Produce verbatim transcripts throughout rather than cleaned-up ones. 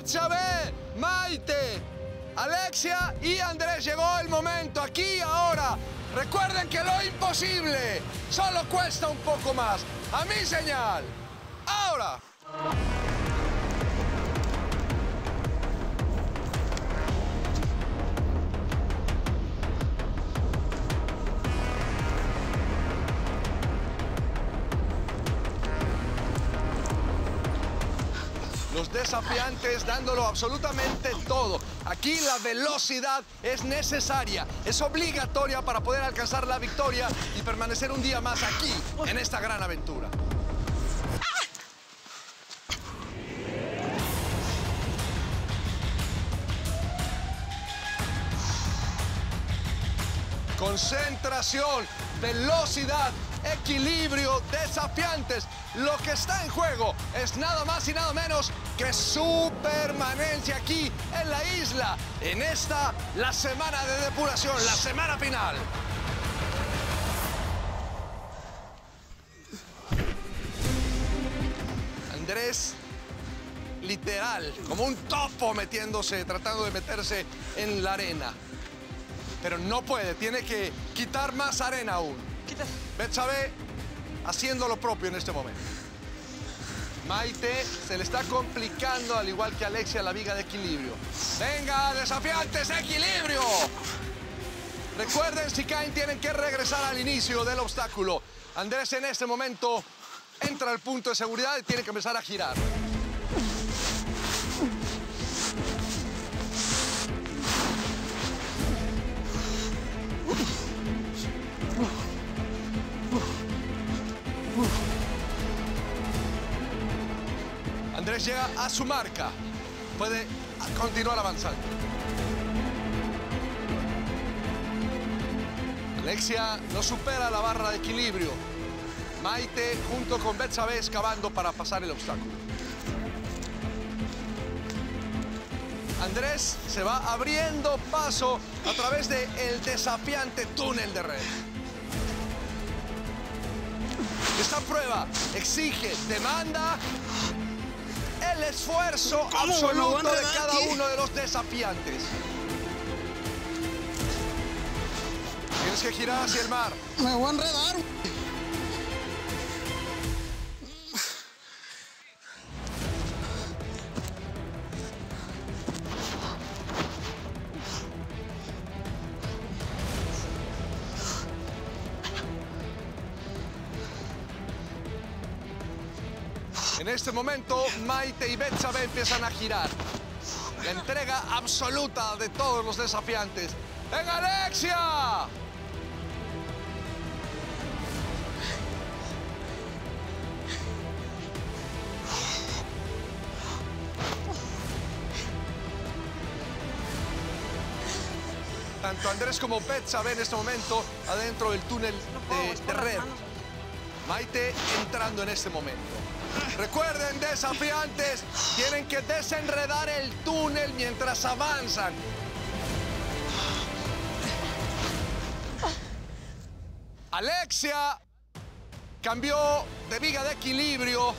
Betsabe, Maite, Alexia y Andrés. Llegó el momento, aquí, ahora. Recuerden que lo imposible solo cuesta un poco más. A mi señal. Ahora. Los desafiantes dándolo absolutamente todo. Aquí la velocidad es necesaria, es obligatoria para poder alcanzar la victoria y permanecer un día más aquí, en esta gran aventura. Concentración, velocidad, equilibrio, desafiantes. Lo que está en juego es nada más y nada menos que su permanencia aquí en la isla, en esta, la semana de depuración, la semana final. Andrés, literal, como un topo metiéndose, tratando de meterse en la arena. Pero no puede, tiene que quitar más arena aún. Betsabe haciendo lo propio en este momento. Maite se le está complicando, al igual que Alexia, la viga de equilibrio. ¡Venga, desafiantes, equilibrio! Recuerden, si caen, tienen que regresar al inicio del obstáculo. Andrés en este momento entra al punto de seguridad y tiene que empezar a girar. Andrés llega a su marca. Puede continuar avanzando. Alexia no supera la barra de equilibrio. Maite junto con Betsabe excavando para pasar el obstáculo. Andrés se va abriendo paso a través del desafiante túnel de red. Esta prueba exige, demanda el esfuerzo absoluto de cada uno de los desafiantes. Tienes que girar hacia el mar. Me voy a enredar. En este momento, Maite y Betsabe empiezan a girar. La entrega absoluta de todos los desafiantes. ¡Venga, Alexia! Tanto Andrés como Betsabe en este momento adentro del túnel de, de red. Maite entrando en este momento. Recuerden, desafiantes, tienen que desenredar el túnel mientras avanzan. Alexia cambió de viga de equilibrio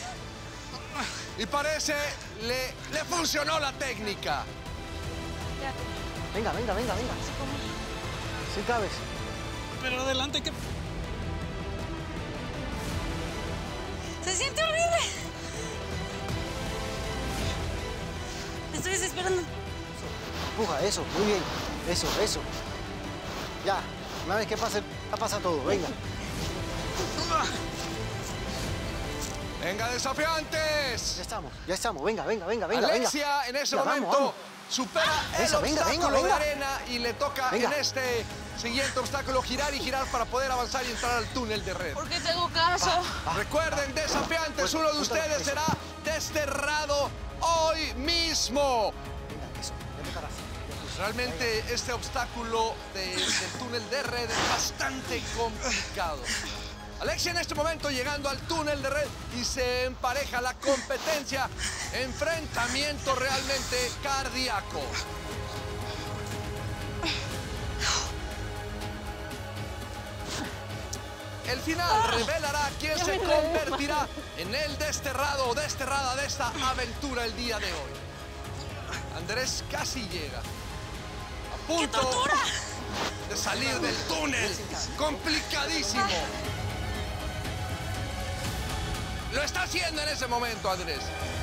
y parece le, le funcionó la técnica. Venga, venga, venga, venga. Sí cabes. Pero adelante que... ¡Se siente horrible! Me estoy desesperando. Empuja, eso, muy bien. Eso, eso. Ya, una vez que pase, ya pasa todo, venga. ¡Venga, desafiantes! Ya estamos, ya estamos, venga, venga, venga, venga. Alexia venga. en ese Ya, momento vamos, vamos. supera el Eso, venga, obstáculo venga, venga. de arena y le toca Venga. en este siguiente obstáculo girar y girar para poder avanzar y entrar al túnel de red. ¿Por qué tengo caso? Recuerden, desafiantes, Pues, uno de júntalo, ustedes eso. será desterrado hoy mismo. Venga, eso, ya te paras. Realmente este obstáculo de- del túnel de red es bastante complicado. Alexia en este momento llegando al túnel de red y se empareja la competencia. Enfrentamiento realmente cardíaco. El final revelará quién se convertirá en el desterrado o desterrada de esta aventura el día de hoy. Andrés casi llega. A ¡Qué punto tortura! de salir del túnel. Complicadísimo. Lo está haciendo en ese momento, Andrés.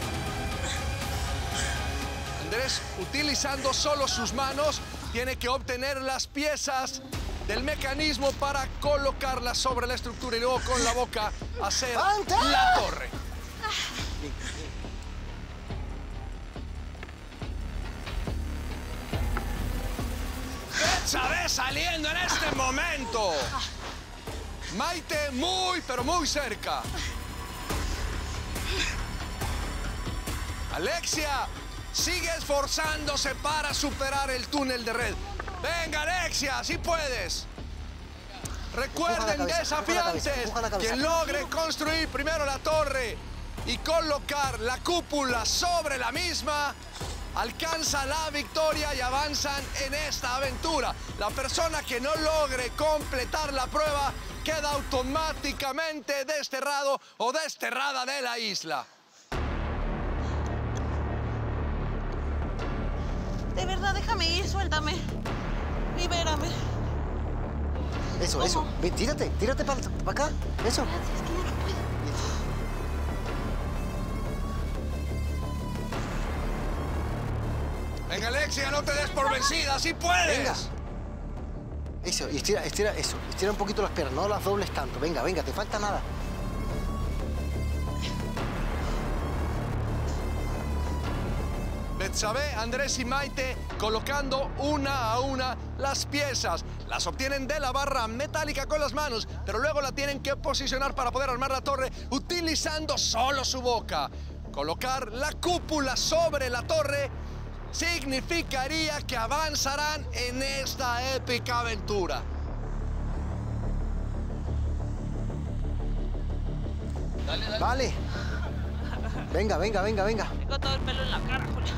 Andrés, utilizando solo sus manos, tiene que obtener las piezas del mecanismo para colocarlas sobre la estructura y luego con la boca hacer ¡Anta! la torre. Betsabe saliendo en este momento. Maite muy, pero muy cerca. Alexia sigue esforzándose para superar el túnel de red. Venga, Alexia, si puedes. Recuerden, desafiantes, quien logre construir primero la torre y colocar la cúpula sobre la misma, alcanza la victoria y avanzan en esta aventura. La persona que no logre completar la prueba queda automáticamente desterrado o desterrada de la isla. De verdad, déjame ir, suéltame. Libérame. Eso, eso. Ven, tírate, tírate para acá. Eso. Gracias, es que ya no puedo. Venga, Alexia, no te des por vencida, ¡sí puedes! Venga. Eso, y estira, estira, eso. Estira un poquito las piernas, no las dobles tanto. Venga, venga, te falta nada. Betsabe, Andrés y Maite colocando una a una las piezas. Las obtienen de la barra metálica con las manos, pero luego la tienen que posicionar para poder armar la torre utilizando solo su boca. Colocar la cúpula sobre la torre significaría que avanzarán en esta épica aventura. Dale, dale. Vale. Venga, venga, venga, venga. Tengo todo el pelo en la cara, Julia.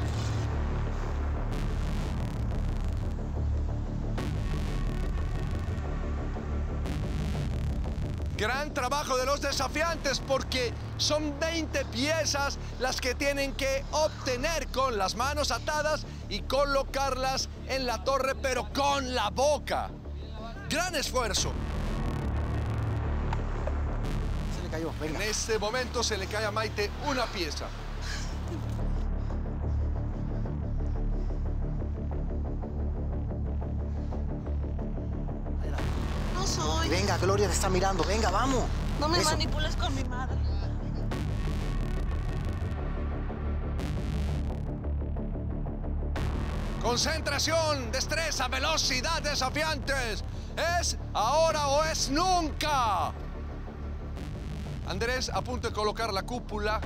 Gran trabajo de los desafiantes porque son veinte piezas las que tienen que obtener con las manos atadas y colocarlas en la torre, pero con la boca. Gran esfuerzo. Se le cayó, venga. En este momento se le cae a Maite una pieza. No soy. Venga, Gloria te está mirando. Venga, vamos. No me Eso. manipules con mi madre. Concentración, destreza, velocidad, desafiantes. Es ahora o es nunca. Andrés a punto de colocar la cúpula.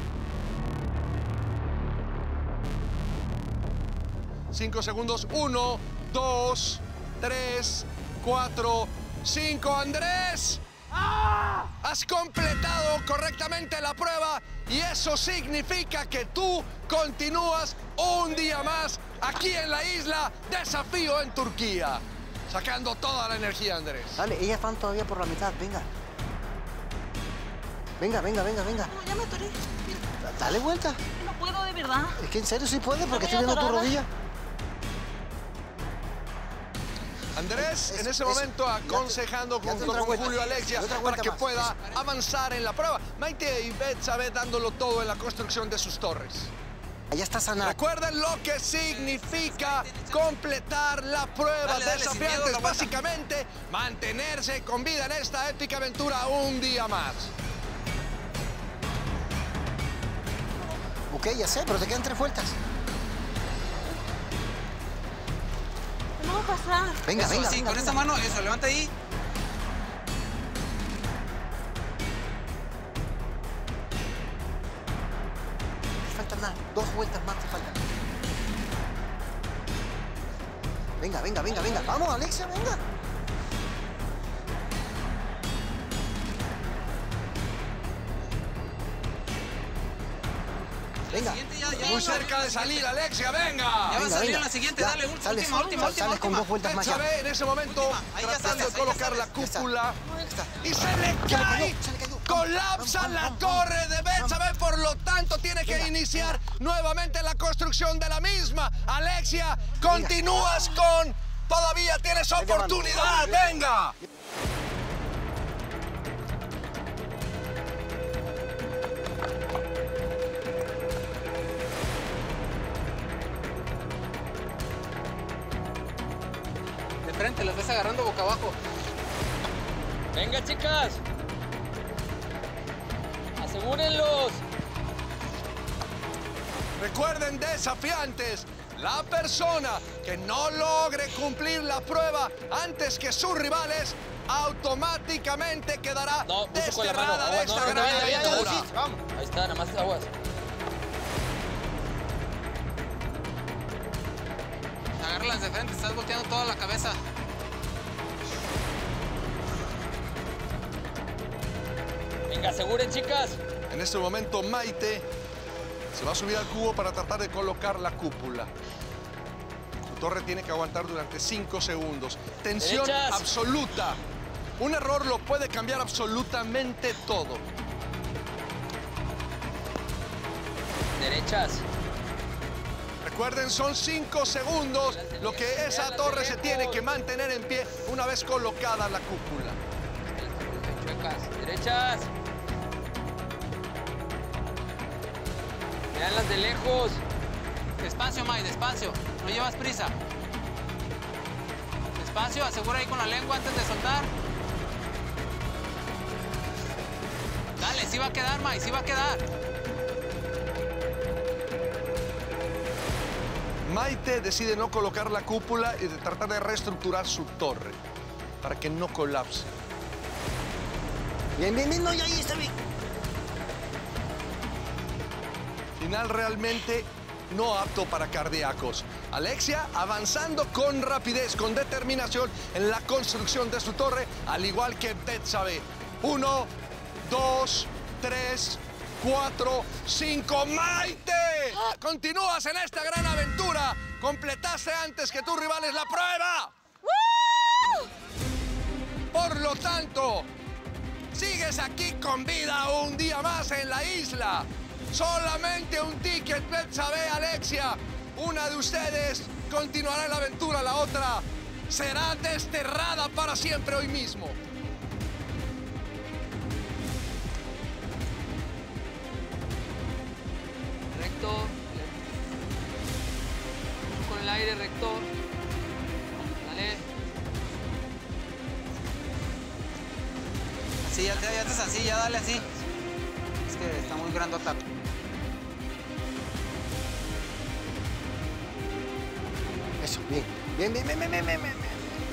Cinco segundos. Uno, dos, tres, cuatro, cinco. Andrés, ¡ah! Has completado correctamente la prueba y eso significa que tú continúas un día más aquí en la isla Desafío en Turquía. Sacando toda la energía, Andrés. Dale, ellas están todavía por la mitad. Venga. Venga, venga, venga, venga. No, ya me atoré. Mira, Da- Dale vuelta. no puedo, de verdad. Es que en serio sí puedes porque Estoy estoy viendo tu atorada. rodilla. Andrés, Eso, en ese eso. momento Date aconsejando otra junto con vuelta. Julio Alexia Otra para vuelta que más. pueda avanzar en la prueba. Maite y Betsabe dándolo todo en la construcción de sus torres. Allá está sanada. Recuerden lo que significa completar la prueba. Dale, dale, sin miedo, Desafiantes, la vuelta. básicamente, mantenerse con vida en esta épica aventura un día más. Ok, ya sé, pero te quedan tres vueltas. No va a pasar. Venga, Eso, venga, sí, venga, con venga. esta mano, eso, levanta ahí. No falta nada. Dos vueltas más te faltan. Venga, venga, venga, venga. Vamos, Alexia, venga. Venga. Siguiente ya, ya. Muy cerca de salir, Alexia, venga. Ya va a Venga, salir venga. en la siguiente, Ya, dale, última, sales, última, última, sal- última, sales con última. dos vueltas más ya. Betsabe en ese momento Última, ahí ya tratando sales, de ahí ya colocar la sales. Ya está. cúpula Ya está. y se le Se le cae. cayó, se le cayó. Colapsa la torre de Betsabe, por lo tanto tiene que iniciar nuevamente la construcción de la misma. Alexia, continúas con... Todavía tienes oportunidad, venga. De frente, las ves agarrando boca abajo. Venga, chicas. Asegúrenlos. Recuerden, desafiantes, la persona que no logre cumplir la prueba antes que sus rivales automáticamente quedará No, mucho con la mano. desterrada de Aguas, esta no, gran no, no, no, aventura. no, no, Vamos. Ahí está, nada más aguas. Agárralas de frente, estás volteando toda la cabeza. Venga, aseguren, chicas. En este momento, Maite se va a subir al cubo para tratar de colocar la cúpula. Su torre tiene que aguantar durante cinco segundos. Tensión Derechas. absoluta. Un error lo puede cambiar absolutamente todo. Derechas. Recuerden, son cinco segundos lo que esa Véanlas de torre se tiene lejos. que mantener en pie una vez colocada la cúpula. Chuecas. Derechas. Veanlas de lejos. Despacio, May, despacio. No llevas prisa. Despacio, asegura ahí con la lengua antes de soltar. Dale, sí va a quedar, May, sí va a quedar. Maite decide no colocar la cúpula y de tratar de reestructurar su torre para que no colapse. Bien, bien, bien, no, ya ahí está bien. Final realmente no apto para cardíacos. Alexia avanzando con rapidez, con determinación en la construcción de su torre, al igual que Betsabe. Uno, dos, tres, cuatro, cinco. ¡Maite! Continúas en esta gran aventura. Completaste antes que tus rivales la prueba. Por lo tanto, sigues aquí con vida un día más en la isla. Solamente un ticket, Betsabe, Alexia. Una de ustedes continuará en la aventura, la otra será desterrada para siempre hoy mismo. Recto. Con el aire, recto. Dale. Así, ya, ya estás así, ya dale así. Es que está muy grandota. Eso, bien. Bien, bien, bien, bien, bien, bien, bien.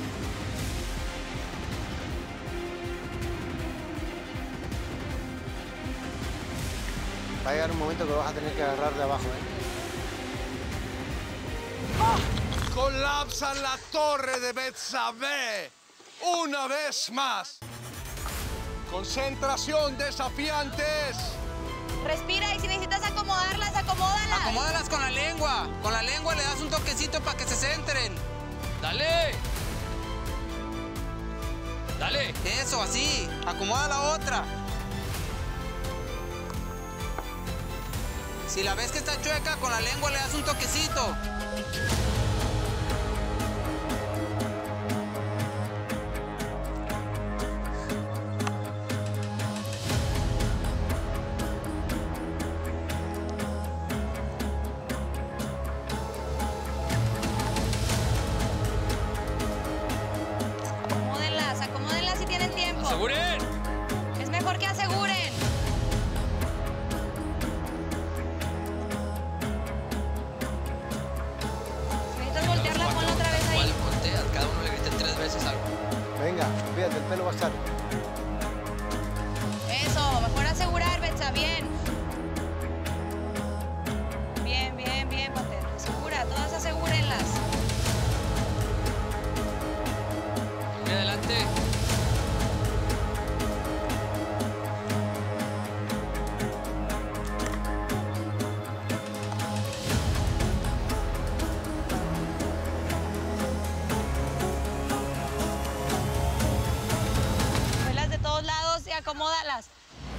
Va a llegar un momento que lo vas a tener que agarrar de abajo, ¿eh? Colapsa la torre de Betsabe una vez más. Concentración, desafiantes. Respira y si necesitas acomodarlas, acomódalas. Acomódalas con la lengua. Con la lengua le das un toquecito para que se centren. Dale. Dale. Eso, así. Acomoda la otra. Si la ves que está chueca, con la lengua le das un toquecito. Acomódenlas, acomódenlas si tienen tiempo. Aseguren. Es mejor que aseguren. Si necesitas voltearla, ponla otra vez ahí. Igual volteas, cada uno le griten tres veces algo. Venga, fíjate, el pelo va a estar. Eso, mejor asegurar, Betsa, bien. Bien, bien, bien, Pater. Asegura, todas asegúrenlas. Aquí adelante. Velas de todos lados y acomódalas.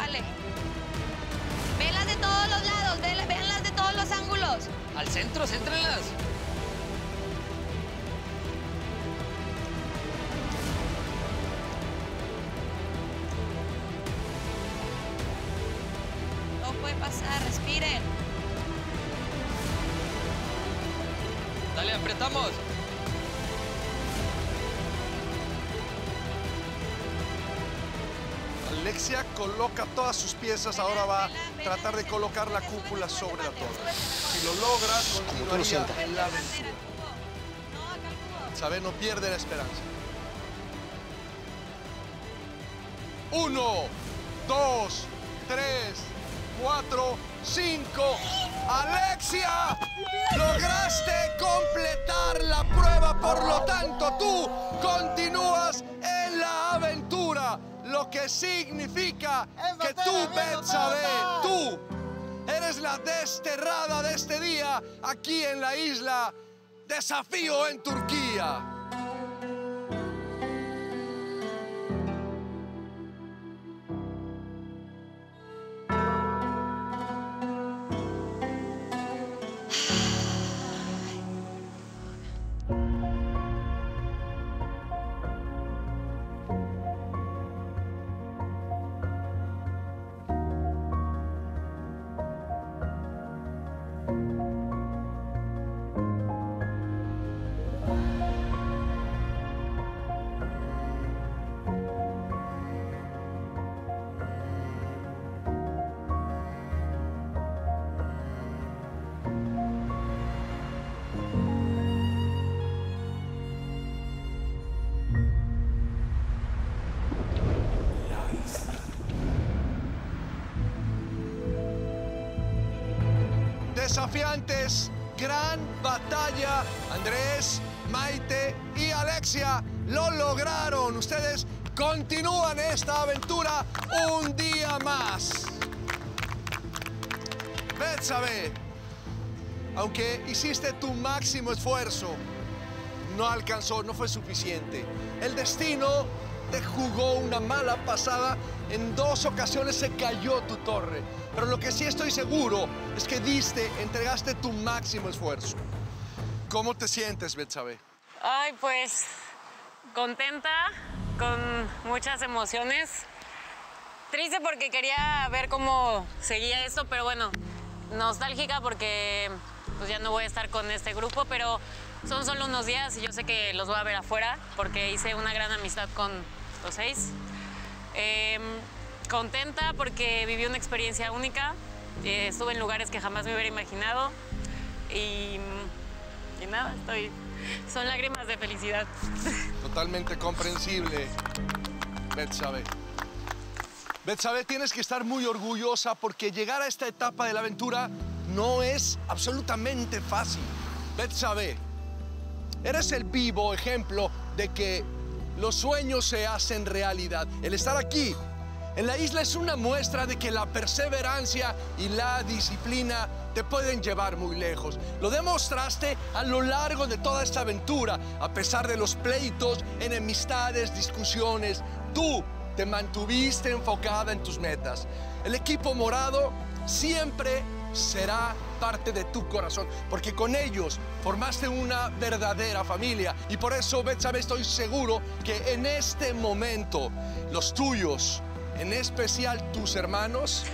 vale. Velas de todos los lados, ve- véanlas de todos los ángulos. Al centro, céntrenlas. No puede pasar, respiren. Dale, apretamos. Alexia coloca todas sus piezas, ahora va a tratar de colocar la cúpula sobre la torre. Si lo logra, continuaría sientas. la aventura. No, acá el cubo. Betsabe no pierde la esperanza. Uno, dos, tres, cuatro, cinco. ¡Alexia! Lograste completar la prueba, por lo tanto tú continúas en la aventura. Lo que significa que tú, Betsabe, tú eres la desterrada de este día aquí en la isla Desafío en Turquía. Desafiantes, gran batalla. Andrés, Maite y Alexia lo lograron. Ustedes continúan esta aventura un día más. Betsabe, aunque hiciste tu máximo esfuerzo, no alcanzó, no fue suficiente. El destino te jugó una mala pasada. En dos ocasiones se cayó tu torre. Pero lo que sí estoy seguro es que diste, entregaste tu máximo esfuerzo. ¿Cómo te sientes, Betsabe? Ay, pues contenta, con muchas emociones. Triste porque quería ver cómo seguía esto, pero bueno, nostálgica porque pues ya no voy a estar con este grupo, pero son solo unos días y yo sé que los voy a ver afuera porque hice una gran amistad con los seis. Eh, contenta porque viví una experiencia única, eh, estuve en lugares que jamás me hubiera imaginado y, y nada, estoy, son lágrimas de felicidad. Totalmente comprensible, Betsabe. Betsabe, tienes que estar muy orgullosa porque llegar a esta etapa de la aventura no es absolutamente fácil. Betsabe, eres el vivo ejemplo de que los sueños se hacen realidad. El estar aquí en la isla es una muestra de que la perseverancia y la disciplina te pueden llevar muy lejos. Lo demostraste a lo largo de toda esta aventura. A pesar de los pleitos, enemistades, discusiones, tú te mantuviste enfocada en tus metas. El equipo morado siempre será parte de tu corazón, porque con ellos formaste una verdadera familia. Y por eso, Betsabe, estoy seguro que en este momento los tuyos, en especial tus hermanos,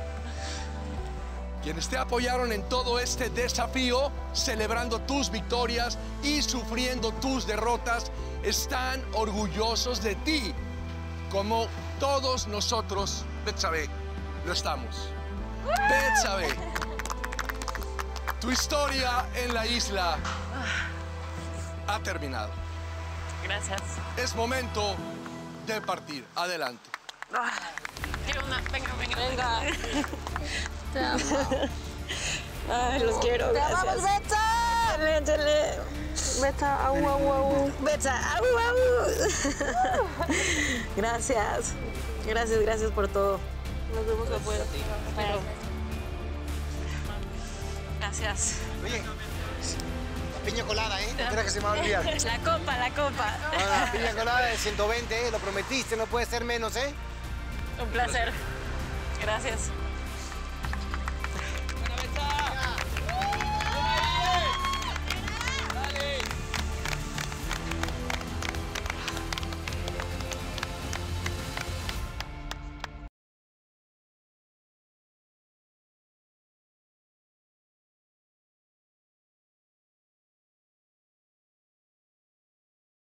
quienes te apoyaron en todo este desafío, celebrando tus victorias y sufriendo tus derrotas, están orgullosos de ti, como todos nosotros, Betsabe, lo estamos. Betsabe, tu historia en la isla ha terminado. Gracias. Es momento de partir. Adelante. Quiero una, venga, venga, venga. Te amo. Ay, los quiero, ¡Te gracias. amamos, Betsa! Chale, chale. Betsa, au, au, au. Betsa, au, au. Gracias. Gracias, gracias por todo. Nos vemos afuera. Pero... Gracias. Oye, la piña colada, ¿eh? No creas que se me va a olvidar. La copa, la copa. Ah, la piña colada de ciento veinte, ¿eh? Lo prometiste, no puede ser menos, ¿eh? Un placer. Gracias.